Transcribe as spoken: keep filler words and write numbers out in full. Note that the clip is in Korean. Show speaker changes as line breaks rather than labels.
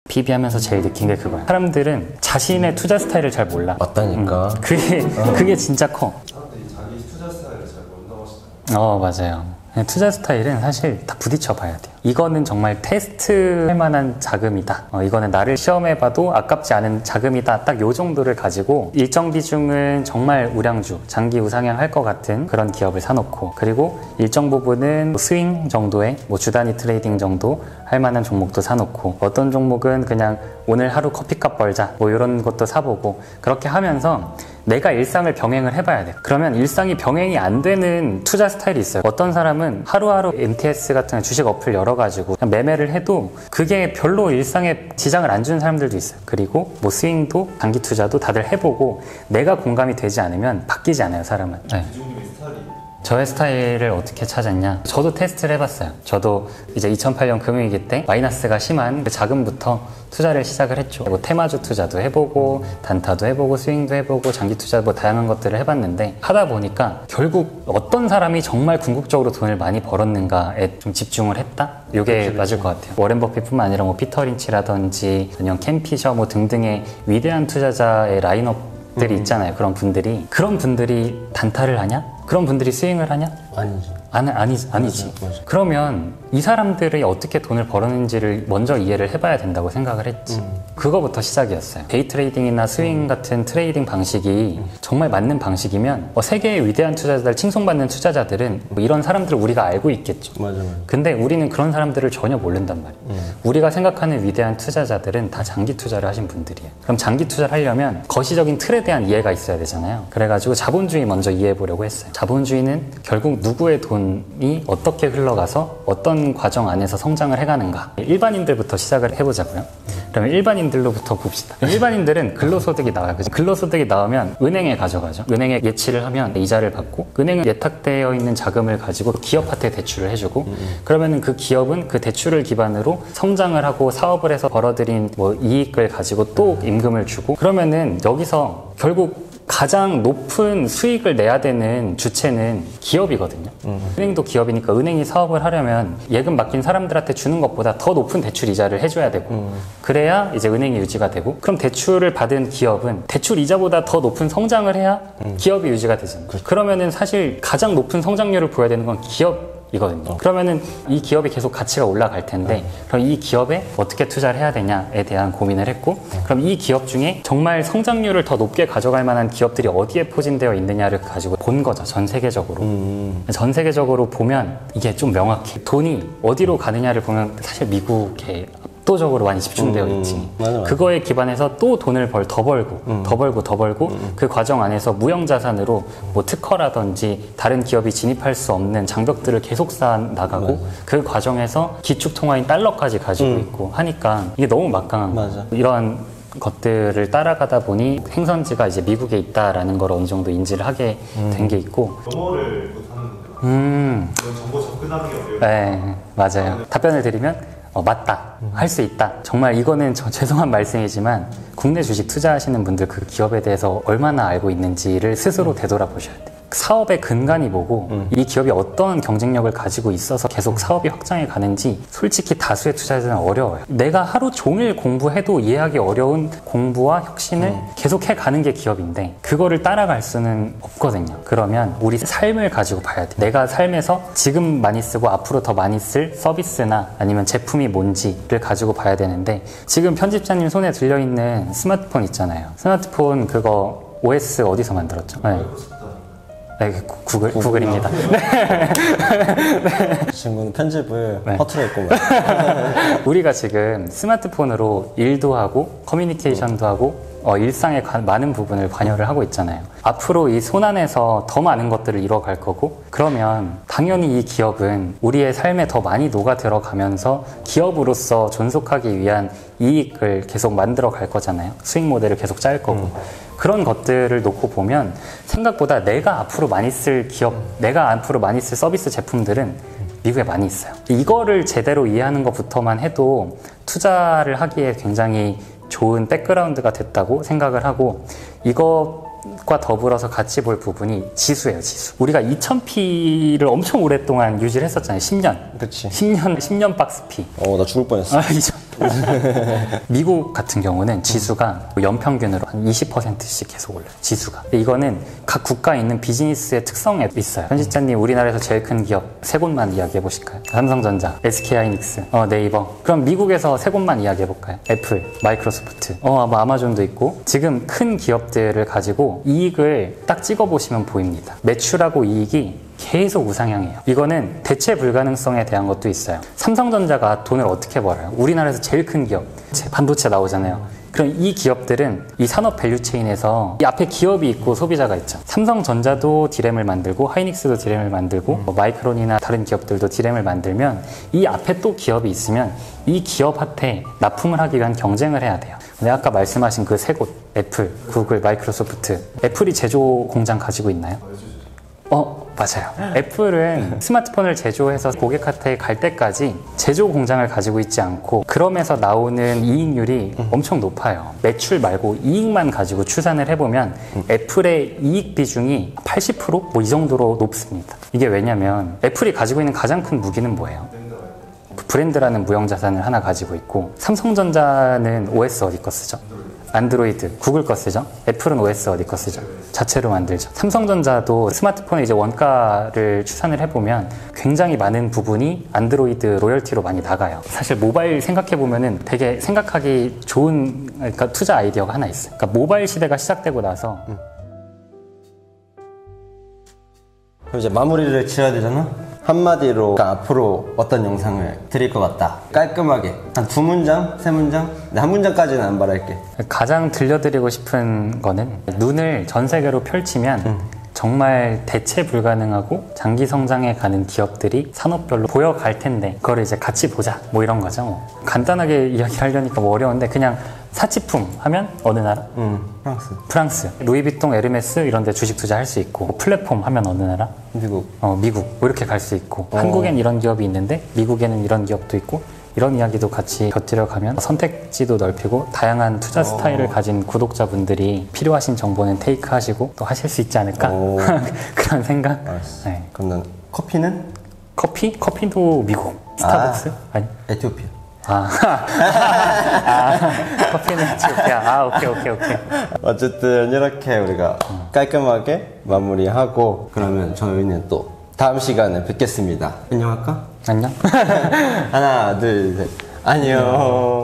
피비 하면서 제일 느낀 게 그거야. 사람들은 자신의 투자 스타일을 잘 몰라.
맞다니까.
음, 그게,
어.
그게 진짜 커.
사람들이 자기 투자 스타일을 잘 모른다고 하시잖아요.
어, 맞아요. 투자 스타일은 사실 다 부딪혀 봐야 돼요. 이거는 정말 테스트할 만한 자금이다. 어, 이거는 나를 시험해봐도 아깝지 않은 자금이다. 딱 요 정도를 가지고 일정 비중은 정말 우량주, 장기 우상향 할 것 같은 그런 기업을 사놓고, 그리고 일정 부분은 스윙 정도의 뭐 주단위 트레이딩 정도 할 만한 종목도 사놓고, 어떤 종목은 그냥 오늘 하루 커피값 벌자 뭐 이런 것도 사보고, 그렇게 하면서 내가 일상을 병행을 해봐야 돼. 그러면 일상이 병행이 안 되는 투자 스타일이 있어요. 어떤 사람은 하루하루 엠티에스 같은 주식 어플 열어가지고 그냥 매매를 해도 그게 별로 일상에 지장을 안 주는 사람들도 있어요. 그리고 뭐 스윙도 단기 투자도 다들 해보고 내가 공감이 되지 않으면 바뀌지 않아요, 사람은. 네.
기종님의 스타일이
저의 스타일을 어떻게 찾았냐? 저도 테스트를 해봤어요. 저도 이제 이천팔 년 금융위기 때 마이너스가 심한 그 자금부터 투자를 시작을 했죠. 뭐 테마주 투자도 해보고 단타도 해보고 스윙도 해보고 장기 투자 뭐 다양한 것들을 해봤는데, 하다 보니까 결국 어떤 사람이 정말 궁극적으로 돈을 많이 벌었는가에 좀 집중을 했다? 이게 맞을 것 같아요. 워렌 버핏뿐만 아니라 뭐 피터 린치라든지 아니면 캔 피셔 뭐 등등의 위대한 투자자의 라인업들이 음. 있잖아요. 그런 분들이 그런 분들이 단타를 하냐? 그런 분들이 스윙을 하냐?
아니지.
아니, 아니, 아니지.
맞아, 맞아.
그러면 이 사람들이 어떻게 돈을 벌었는지를 먼저 이해를 해봐야 된다고 생각을 했지. 음. 그거부터 시작이었어요. 데이 트레이딩이나 스윙 음. 같은 트레이딩 방식이 음. 정말 맞는 방식이면 어, 세계의 위대한 투자자들, 칭송받는 투자자들은 뭐 이런 사람들을 우리가 알고 있겠죠.
맞아, 맞아.
근데 우리는 그런 사람들을 전혀 모른단 말이에요. 음. 우리가 생각하는 위대한 투자자들은 다 장기 투자를 하신 분들이에요. 그럼 장기 투자를 하려면 거시적인 틀에 대한 이해가 있어야 되잖아요. 그래가지고 자본주의 먼저 이해해보려고 했어요. 자본주의는 결국 누구의 돈이 어떻게 흘러가서 어떤 과정 안에서 성장을 해가는가, 일반인들부터 시작을 해보자고요. 그러면 일반인들로부터 봅시다. 일반인들은 근로소득이 나와요. 그죠? 근로소득이 나오면 은행에 가져가죠. 은행에 예치를 하면 이자를 받고, 은행은 예탁되어 있는 자금을 가지고 기업한테 대출을 해주고, 그러면은 그 기업은 그 대출을 기반으로 성장을 하고 사업을 해서 벌어들인 뭐 이익을 가지고 또 임금을 주고, 그러면은 여기서 결국 가장 높은 수익을 내야 되는 주체는 기업이거든요. 음. 은행도 기업이니까 은행이 사업을 하려면 예금 맡긴 사람들한테 주는 것보다 더 높은 대출 이자를 해줘야 되고, 음. 그래야 이제 은행이 유지가 되고, 그럼 대출을 받은 기업은 대출 이자보다 더 높은 성장을 해야 음. 기업이 유지가 되잖아요. 그렇죠. 그러면은 사실 가장 높은 성장률을 보여야 되는 건 기업 이거든요. 어. 그러면은 이 기업이 계속 가치가 올라갈 텐데, 어. 그럼 이 기업에 어떻게 투자를 해야 되냐에 대한 고민을 했고, 어. 그럼 이 기업 중에 정말 성장률을 더 높게 가져갈 만한 기업들이 어디에 포진되어 있느냐를 가지고 본 거죠. 전 세계적으로. 음. 전 세계적으로 보면 이게 좀 명확해. 돈이 어디로 가느냐를 보면 사실 미국에 압도적으로 많이 집중되어 있지. 음, 맞아, 맞아. 그거에 기반해서 또 돈을 벌, 더 벌고, 음. 더 벌고, 더 벌고, 음. 그 과정 안에서 무형자산으로 뭐 특허라든지 다른 기업이 진입할 수 없는 장벽들을 계속 쌓아 나가고, 맞아. 그 과정에서 기축통화인 달러까지 가지고 음. 있고 하니까 이게 너무 막강한 거야. 이러한 것들을 따라가다 보니 행선지가 이제 미국에 있다라는 걸 어느 정도 인지를 하게 음. 된 게 있고.
영어를 못하는 분들,
음.
그런 정보 접근하는 게 어려워요.
네, 맞아요. 아, 네. 답변을 드리면 어, 맞다. 음. 할 수 있다. 정말 이거는 저 죄송한 말씀이지만 국내 주식 투자하시는 분들 그 기업에 대해서 얼마나 알고 있는지를 스스로 음. 되돌아보셔야 돼요. 사업의 근간이 뭐고 음. 이 기업이 어떤 경쟁력을 가지고 있어서 계속 사업이 확장해 가는지 솔직히 다수의 투자자들은 어려워요. 내가 하루 종일 공부해도 이해하기 어려운 공부와 혁신을 음. 계속 해가는 게 기업인데 그거를 따라갈 수는 없거든요. 그러면 우리 삶을 가지고 봐야 돼. 내가 삶에서 지금 많이 쓰고 앞으로 더 많이 쓸 서비스나 아니면 제품이 뭔지를 가지고 봐야 되는데, 지금 편집자님 손에 들려있는 스마트폰 있잖아요. 스마트폰 그거 오에스 어디서 만들었죠? 네. 네, 구글, 구글입니다. 네.
네. 친구는 편집을 네. 허투루 했구만.
우리가 지금 스마트폰으로 일도 하고 커뮤니케이션도 음. 하고 어, 일상의 가, 많은 부분을 관여를 하고 있잖아요. 앞으로 이 손안에서 더 많은 것들을 이뤄갈 거고, 그러면 당연히 이 기업은 우리의 삶에 더 많이 녹아 들어가면서 기업으로서 존속하기 위한 이익을 계속 만들어 갈 거잖아요. 수익 모델을 계속 짤 거고. 음. 그런 것들을 놓고 보면 생각보다 내가 앞으로 많이 쓸 기업, 내가 앞으로 많이 쓸 서비스 제품들은 미국에 많이 있어요. 이거를 제대로 이해하는 것부터만 해도 투자를 하기에 굉장히 좋은 백그라운드가 됐다고 생각을 하고, 이것과 더불어서 같이 볼 부분이 지수예요, 지수. 우리가 이천 피를 엄청 오랫동안 유지를 했었잖아요. 십 년.
그치.
십 년, 십 년 박스 피.
어, 나 죽을 뻔했어.
아, 미국 같은 경우는 지수가 연평균으로 한 이십 퍼센트씩 계속 올라요. 지수가. 근데 이거는 각 국가에 있는 비즈니스의 특성에 있어요. 편집자님, 우리나라에서 제일 큰 기업 세 곳만 이야기해 보실까요? 삼성전자, 에스케이하이닉스, 어, 네이버. 그럼 미국에서 세 곳만 이야기해 볼까요? 애플, 마이크로소프트, 어, 뭐 아마존도 있고. 지금 큰 기업들을 가지고 이익을 딱 찍어 보시면 보입니다. 매출하고 이익이 계속 우상향이에요. 이거는 대체 불가능성에 대한 것도 있어요. 삼성전자가 돈을 어떻게 벌어요? 우리나라에서 제일 큰 기업, 반도체 나오잖아요. 그럼 이 기업들은 이 산업 밸류체인에서 이 앞에 기업이 있고 소비자가 있죠. 삼성전자도 디램을 만들고 하이닉스도 디램을 만들고 뭐 마이크론이나 다른 기업들도 디램을 만들면 이 앞에 또 기업이 있으면 이 기업한테 납품을 하기 위한 경쟁을 해야 돼요. 근데 아까 말씀하신 그 세 곳, 애플, 구글, 마이크로소프트, 애플이 제조 공장 가지고 있나요? 어, 맞아요. 애플은 스마트폰을 제조해서 고객한테 갈 때까지 제조 공장을 가지고 있지 않고 그러면서 나오는 이익률이 음. 엄청 높아요. 매출 말고 이익만 가지고 추산을 해보면 음. 애플의 이익 비중이 팔십 퍼센트 뭐 이 정도로 높습니다. 이게 왜냐면 애플이 가지고 있는 가장 큰 무기는 뭐예요? 브랜드라는 무형자산을 하나 가지고 있고 삼성전자는 오에스 어디 거 쓰죠? 안드로이드, 구글 거 쓰죠? 애플은 오에스 어디 거 쓰죠? 자체로 만들죠. 삼성전자도 스마트폰의 이제 원가를 추산을 해보면 굉장히 많은 부분이 안드로이드 로열티로 많이 나가요. 사실 모바일 생각해보면은 되게 생각하기 좋은 그러니까 투자 아이디어가 하나 있어요. 그러니까 모바일 시대가 시작되고 나서
음. 그럼 이제 마무리를 지어야 되잖아? 한마디로 그러니까 앞으로 어떤 영상을 드릴 것 같다. 깔끔하게 한 두 문장, 세 문장? 네, 한 문장까지는 안 바랄게.
가장 들려드리고 싶은 거는 눈을 전 세계로 펼치면 음. 정말 대체 불가능하고 장기 성장해 가는 기업들이 산업별로 보여갈 텐데 그거를 이제 같이 보자 뭐 이런 거죠. 뭐. 간단하게 이야기를 하려니까 뭐 어려운데 그냥 사치품 하면 어느 나라?
음, 프랑스.
프랑스. 루이비통, 에르메스 이런 데 주식 투자할 수 있고 플랫폼 하면 어느 나라?
미국.
어, 미국. 뭐 이렇게 갈 수 있고
어.
한국엔 이런 기업이 있는데 미국에는 이런 기업도 있고 이런 이야기도 같이 곁들여 가면 선택지도 넓히고 다양한 투자 스타일을 오. 가진 구독자분들이 필요하신 정보는 테이크 하시고 또 하실 수 있지 않을까? 그런 생각?
네. 그럼 난 커피는?
커피? 커피도 미국. 스타벅스? 아, 아니?
에티오피아.
아, 아 커피는 에티오피아. 아, 오케이, 오케이, 오케이.
어쨌든 이렇게 우리가 깔끔하게 마무리하고 그러면 저희는 또 다음 시간에 뵙겠습니다. 안녕할까?
안녕.
하나, 둘, 셋. 안녕.